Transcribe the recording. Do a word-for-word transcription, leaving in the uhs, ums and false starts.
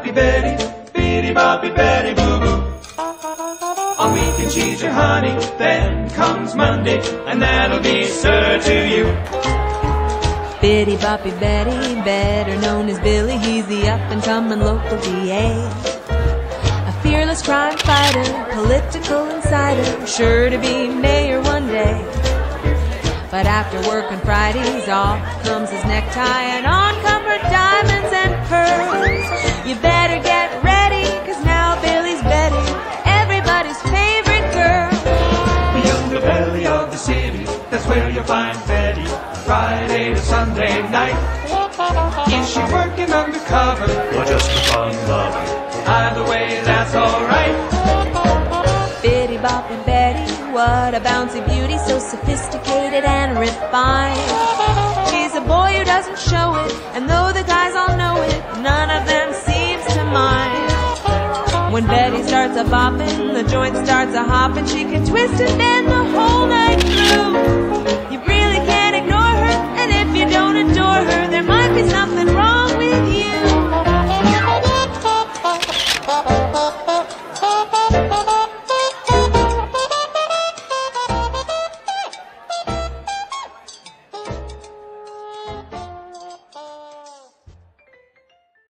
boppy Betty, bitty boppy Betty boo boo. On weekend she's your honey, then comes Monday, and that'll be sir to you. Bitty boppy Betty, better known as Billy, he's the up-and-coming local D A. A fearless crime fighter, political insider, sure to be mayor one day. But after work on Fridays, off comes his necktie and on come her diamonds and pearls. You better get ready, cause now Billy's Betty, everybody's favorite girl. The underbelly of the city, that's where you'll find Betty, Friday to Sunday night. Is she working undercover, or just a fun lover? Either way, that's alright. Bitty boppin' Betty, what a bouncy beauty, so sophisticated and refined. She's a boy who doesn't show it, and though the guys all know it, none of them seems to mind. When Betty starts a boppin', the joint starts a hoppin', she can twist and bend the whole night through.